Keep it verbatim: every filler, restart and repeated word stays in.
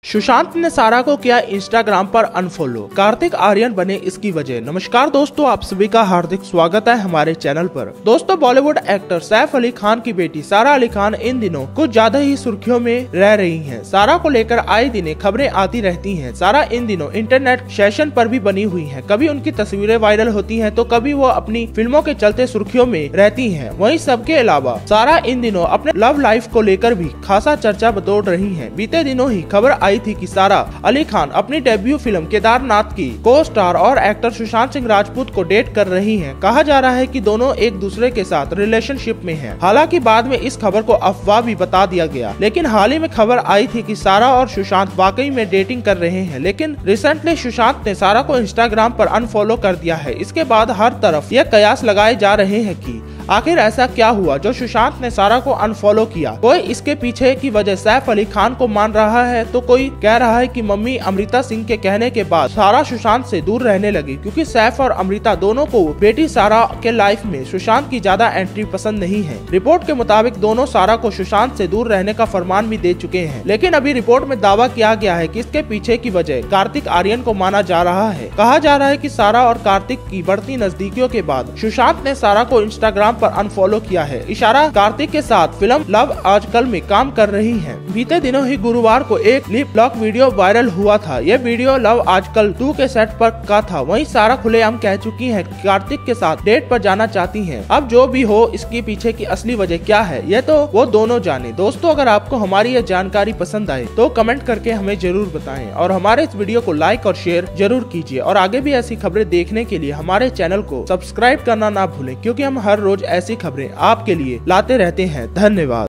सुशांत ने सारा को किया इंस्टाग्राम पर अनफॉलो, कार्तिक आर्यन बने इसकी वजह। नमस्कार दोस्तों, आप सभी का हार्दिक स्वागत है हमारे चैनल पर। दोस्तों, बॉलीवुड एक्टर सैफ अली खान की बेटी सारा अली खान इन दिनों कुछ ज्यादा ही सुर्खियों में रह रही हैं। सारा को लेकर आए दिन खबरें आती रहती हैं। सारा इन दिनों इंटरनेट सेशन पर भी बनी हुई है। कभी उनकी तस्वीरें वायरल होती है तो कभी वो अपनी फिल्मों के चलते सुर्खियों में रहती है। वहीं सबके अलावा सारा इन दिनों अपने लव लाइफ को लेकर भी खासा चर्चा बटोर रही है। बीते दिनों ही खबर आई थी कि सारा अली खान अपनी डेब्यू फिल्म केदारनाथ की को स्टार और एक्टर सुशांत सिंह राजपूत को डेट कर रही हैं। कहा जा रहा है कि दोनों एक दूसरे के साथ रिलेशनशिप में हैं। हालांकि बाद में इस खबर को अफवाह भी बता दिया गया, लेकिन हाल ही में खबर आई थी कि सारा और सुशांत वाकई में डेटिंग कर रहे हैं। लेकिन रिसेंटली सुशांत ने सारा को इंस्टाग्राम पर अनफॉलो कर दिया है। इसके बाद हर तरफ यह कयास लगाए जा रहे हैं कि आखिर ऐसा क्या हुआ जो सुशांत ने सारा को अनफॉलो किया। कोई इसके पीछे की वजह सैफ अली खान को मान रहा है तो कोई कह रहा है कि मम्मी अमृता सिंह के कहने के बाद सारा सुशांत से दूर रहने लगी, क्योंकि सैफ और अमृता दोनों को बेटी सारा के लाइफ में सुशांत की ज्यादा एंट्री पसंद नहीं है। रिपोर्ट के मुताबिक दोनों सारा को सुशांत से दूर रहने का फरमान भी दे चुके हैं, लेकिन अभी रिपोर्ट में दावा किया गया है कि इसके पीछे की वजह कार्तिक आर्यन को माना जा रहा है। कहा जा रहा है कि सारा और कार्तिक की बढ़ती नजदीकियों के बाद सुशांत ने सारा को इंस्टाग्राम पर अनफॉलो किया है। इशारा कार्तिक के साथ फिल्म लव आजकल में काम कर रही है। बीते दिनों ही गुरुवार को एक लिप लॉक वीडियो वायरल हुआ था। यह वीडियो लव आजकल टू के सेट पर का था। वहीं सारा खुलेआम कह चुकी है कि कार्तिक के साथ डेट पर जाना चाहती हैं। अब जो भी हो, इसके पीछे की असली वजह क्या है यह तो वो दोनों जाने। दोस्तों, अगर आपको हमारी यह जानकारी पसंद आए तो कमेंट करके हमें जरूर बताएं और हमारे इस वीडियो को लाइक और शेयर जरूर कीजिए। और आगे भी ऐसी खबरें देखने के लिए हमारे चैनल को सब्सक्राइब करना ना भूलें, क्योंकि हम हर रोज ऐसी खबरें आपके लिए लाते रहते हैं। धन्यवाद।